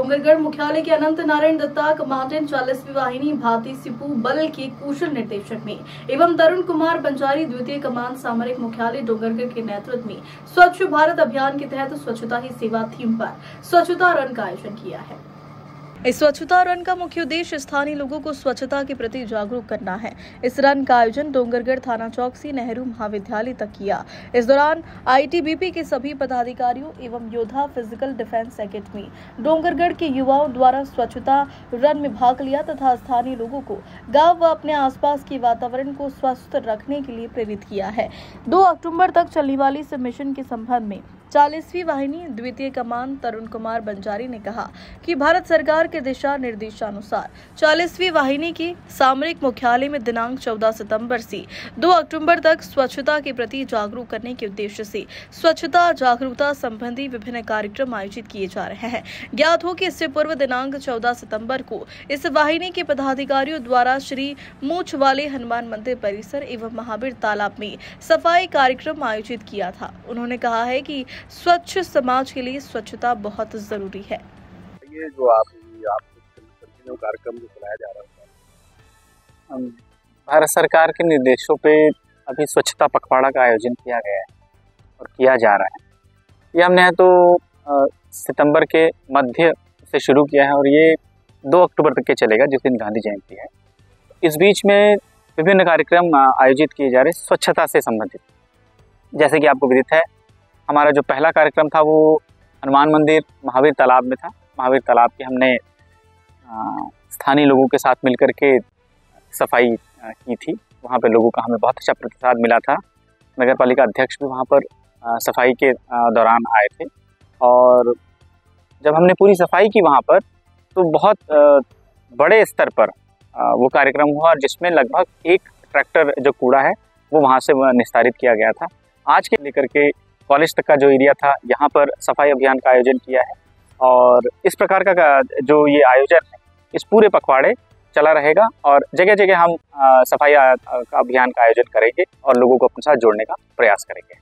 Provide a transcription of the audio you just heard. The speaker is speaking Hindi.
डोंगरगढ़ मुख्यालय के अनंत नारायण दत्ता कमांडेंट 40वीं वाहिनी भाती सिपू बल के कुशल निर्देशक में एवं तरुण कुमार बंजारी द्वितीय कमान सामरिक मुख्यालय डोंगरगढ़ के नेतृत्व में स्वच्छ भारत अभियान के तहत स्वच्छता ही सेवा थीम पर स्वच्छता रन का आयोजन किया है। इस स्वच्छता रन का मुख्य उद्देश्य स्थानीय लोगों को स्वच्छता के प्रति जागरूक करना है। इस रन का आयोजन डोंगरगढ़ थाना चौक से नेहरू महाविद्यालय तक किया। इस दौरान आईटीबीपी के सभी पदाधिकारियों एवं योद्धा फिजिकल डिफेंस एकेडमी डोंगरगढ़ के युवाओं द्वारा स्वच्छता रन में भाग लिया तथा स्थानीय लोगों को गाँव व अपने आसपास के वातावरण को स्वस्थ रखने के लिए प्रेरित किया है। 2 अक्टूबर तक चलने वाली इस मिशन के संबंध में 40वीं वाहिनी द्वितीय कमान तरुण कुमार बंजारी ने कहा कि भारत सरकार के दिशा निर्देशानुसार 40वीं वाहिनी के सामरिक मुख्यालय में दिनांक 14 सितंबर से 2 अक्टूबर तक स्वच्छता के प्रति जागरूक करने के उद्देश्य से स्वच्छता जागरूकता संबंधी विभिन्न कार्यक्रम आयोजित किए जा रहे हैं। ज्ञात हो कि इससे पूर्व दिनांक 14 सितंबर को इस वाहिनी के पदाधिकारियों द्वारा श्री मूछ वाले हनुमान मंदिर परिसर एवं महावीर तालाब में सफाई कार्यक्रम आयोजित किया था। उन्होंने कहा है कि स्वच्छ समाज के लिए स्वच्छता बहुत जरूरी है। ये जो आप कार्यक्रम जो चलाया जा रहा है, भारत सरकार के निर्देशों पे अभी स्वच्छता पखवाड़ा का आयोजन किया गया है और किया जा रहा है। ये हमने तो सितंबर के मध्य से शुरू किया है और ये 2 अक्टूबर तक के चलेगा, जिस दिन गांधी जयंती है। इस बीच में विभिन्न कार्यक्रम आयोजित किए जा रहे हैं स्वच्छता से संबंधित। जैसे कि आपको विदित है, हमारा जो पहला कार्यक्रम था वो हनुमान मंदिर महावीर तालाब में था। महावीर तालाब की हमने स्थानीय लोगों के साथ मिलकर के सफाई की थी। वहाँ पे लोगों का हमें बहुत अच्छा प्रतिसाद मिला था। नगर पालिका अध्यक्ष भी वहाँ पर सफाई के दौरान आए थे और जब हमने पूरी सफाई की वहाँ पर, तो बहुत बड़े स्तर पर वो कार्यक्रम हुआ और जिसमें लगभग 1 ट्रैक्टर जो कूड़ा है वो वहाँ से निस्तारित किया गया था। आज के लेकर के कॉलेज तक का जो एरिया था, यहाँ पर सफाई अभियान का आयोजन किया है और इस प्रकार का जो ये आयोजन है, इस पूरे पखवाड़े चला रहेगा और जगह जगह हम सफाई अभियान का आयोजन करेंगे और लोगों को अपने साथ जोड़ने का प्रयास करेंगे।